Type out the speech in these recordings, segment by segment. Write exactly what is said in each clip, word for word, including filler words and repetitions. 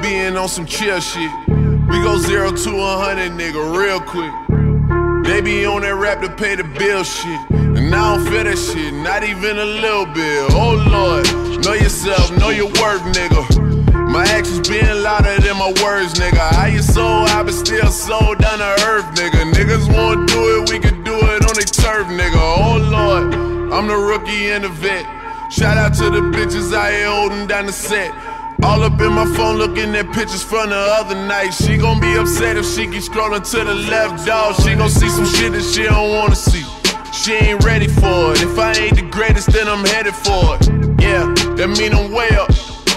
being on some chill shit. We go zero to a hundred, nigga, real quick. They be on that rap to pay the bill shit, and I don't feel that shit, not even a little bit. Oh Lord, know yourself, know your worth, nigga. My actions being louder than my words, nigga. How you so high but still so down to earth, nigga. Niggas wanna do it, we can do it on their turf, nigga. Oh Lord, I'm the rookie and the vet. Shout out to the bitches out here holding down the set. All up in my phone looking at pictures from the other night. She gon' be upset if she keep scrolling to the left, dawg. She gon' see some shit that she don't wanna see. She ain't ready for it. If I ain't the greatest, then I'm headed for it. Yeah, that mean I'm way up.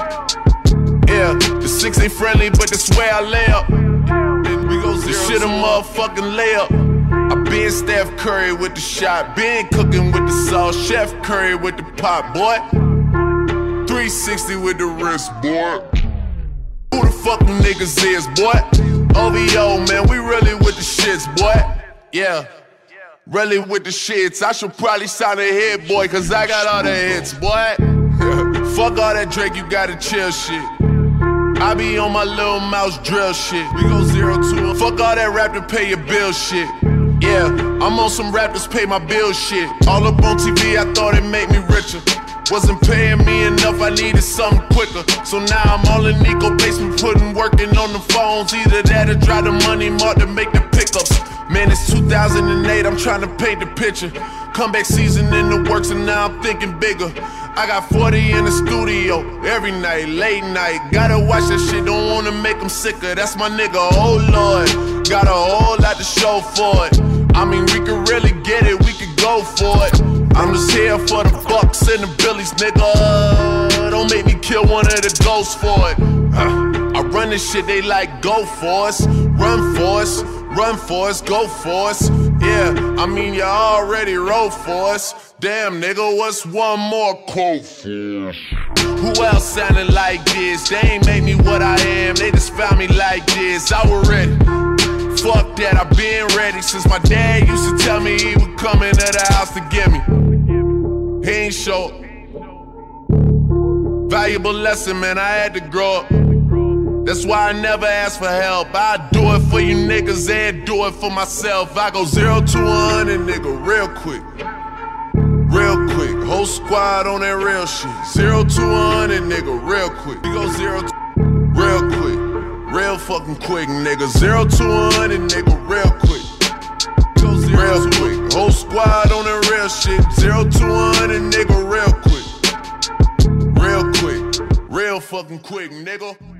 Yeah, the six ain't friendly, but that's where I lay up. We go zero. This shit a motherfucking layup. I been Steph Curry with the shot, been cooking with the sauce, Chef Curry with the pot, boy. three sixty with the wrist, boy. Who the fuck them niggas is, boy? O V O, man, we really with the shits, boy. Yeah, really with the shits. I should probably sign a hit, boy, cause I got all the hits, boy. Fuck all that Drake, you gotta chill shit. I be on my little mouse drill shit. We go zero to fuck all that rap to pay your bill shit. Yeah, I'm on some rap to pay my bill shit. All up on T V, I thought it made me richer. Wasn't paying me enough, I needed something quicker. So now I'm all in Nico basement, putting working on the phones. Either that or drive the money mark to make the pickups. Man, it's two thousand eight, I'm trying to paint the picture. Comeback season in the works and now I'm thinking bigger. I got forty in the studio, every night, late night. Gotta watch that shit, don't wanna make them sicker. That's my nigga, oh Lord. Got a whole lot to show for it. I mean, we could really get it, we could go for it. I'm just here for the bucks and the billies, nigga. Don't make me kill one of the ghosts for it. uh, I run this shit, they like go for us. Run for us, run for us, go for us. Yeah, I mean you already wrote for us. Damn nigga, what's one more quote for us? Who else sounding like this? They ain't made me what I am, they just found me like this. I was ready. Fuck that, I been ready since my dad used to tell me he would come into the house to get me. He ain't show up. Valuable lesson, man, I had to grow up. That's why I never ask for help. I do it for you niggas and do it for myself. I go zero to a hundred, nigga, real quick. Real quick, whole squad on that real shit. Zero to a hundred, nigga, real quick. We go zero to real quick. Real fucking quick, nigga. Zero to a hundred, nigga, real quick. Go zero real quick. Whole squad on that real shit. Zero to a hundred, nigga, real quick. Real quick. Real fucking quick, nigga.